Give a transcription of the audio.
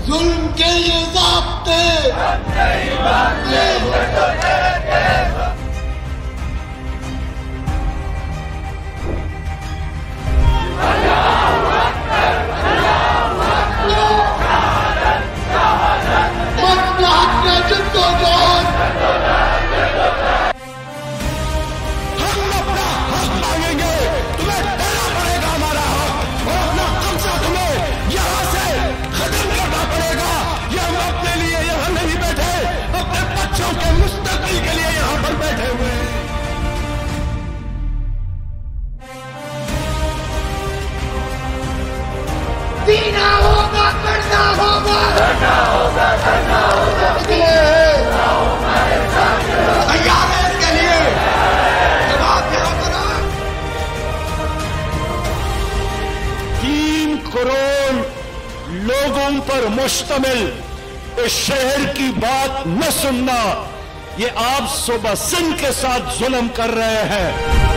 जुल्म के ये ज़ाब्ते जीना होगा, करना होगा, करना होगा, करना होगा। तैयार है इसके लिए। जवाब यहाँ पर 3 करोड़ लोगों पर मुश्तमिल इस शहर की बात न सुनना, ये आप सुबह सिंह के साथ जुल्म कर रहे हैं।